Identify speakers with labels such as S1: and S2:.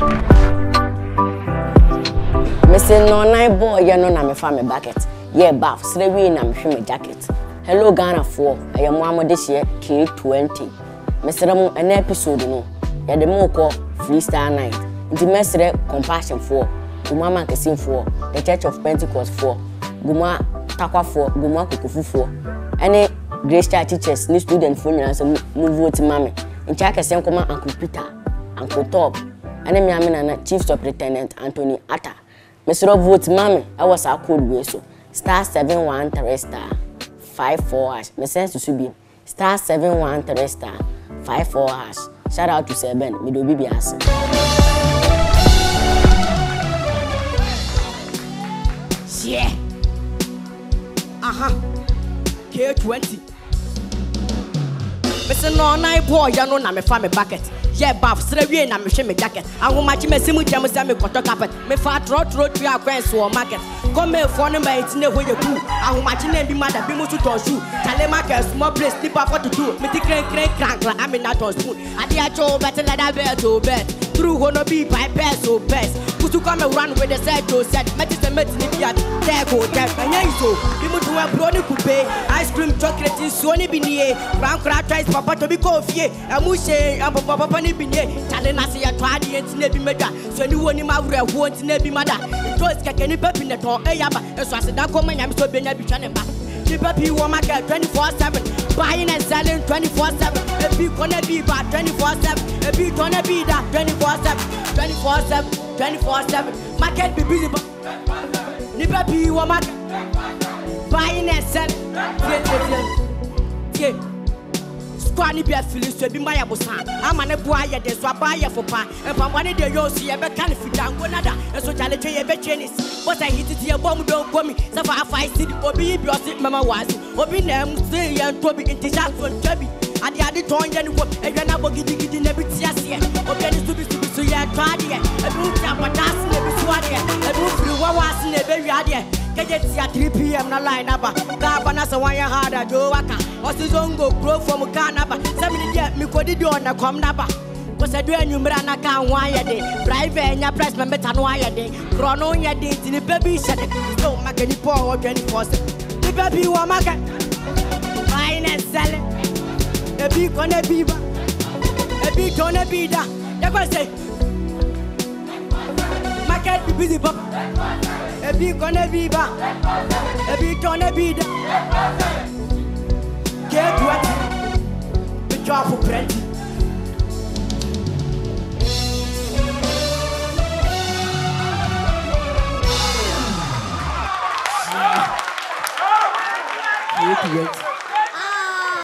S1: Missing no night boy, you know, na me family bucket. Yeah, bath, slavery, na me shimmy jacket. Hello, Ghana 4. I am Mama this year, K20. Mr. Ramu, an episode, no. Yeah, the more freestyle night. The mestre compassion 4. Guma Casin 4. The Church of Pentecost 4. Guma Takwa 4. Guma Kukufu 4. Any Grace Child teachers, new student for me, and move vote mommy. In Chaka Sankoma, Uncle Peter, Uncle Top. And then Yamina, Chief Superintendent Anthony Atta. Mr. Vote Mammy, I was a code way so. Star 713 star 54 hash. My sense to be star 713 star 54 hash. Shout out to Seben, me do BBS.
S2: Yeah. K20. Mr. No night boy, you know, na me family bucket. Yeah, bath, slavery, na me shimmy jacket. I want my Jimmy James and me cotton carpet. Me fat road to our friends or market. Come here for them, it's never where you do. I want my chin be mad at Bimu to toss you. Telemarket, small place, slip up what to do. Me the crank, I'm in that on spoon. I did a better than I bear to bed. Through wanna be by best or best. Put to come and run with the set to set. Medicine, there go, there. And yeah, so Bimu to a brownie coupe. Ice cream, chocolate, is Sony Binie. Brown crab tries Papa to be coffee. And Mushe, and Papa Binie. Telling us your twaddy and Snebby Meda. So you want him out there, won't Snebby Mada. It was Kakani Pep in the door, Ayaba. And so I said, that comment, I'm so being a bitch and back. The Peppy woman get 24/7. Buying and selling 24/7. If you gonna be bad 24/7. If you gonna be that 24/7. 24/7. 24/7. Market be busy, but the Peppy woman buying and selling. Yeah. Squanny be a feeling to be my abosan. I'm an boy at the swabaya for pa. And from one of the Yossi, I can't fit down Gonada. And so Charlie a bit Chinese. But I hit it here, bomb don't go me. So far, I see the Obi, your sick mamma was. Obi them say and Toby in Tisha from Chubby. And the other toy and what a granabo giddy in every tears here. Open to be so yeah, tried it. A blue tap, a dance in every swat. A blue through what was in a very idea. Get at 3 p.m. na line up. Gabanas a wire harder, Joe Waka. Or Sizongo grow from Canaba. 7 years, me could do on the com naba. Was I doing you Mrana can wire day? Private and your press member and wire day. Chrono ya day in the baby shed. Don't make any poor or 24/7. The baby will make it. Buying and selling. A big on a beaver. A big on a beater. Never say. Market be busy, Bob. A big on a beaver. A big on a beater. K20. The job for plenty. K20.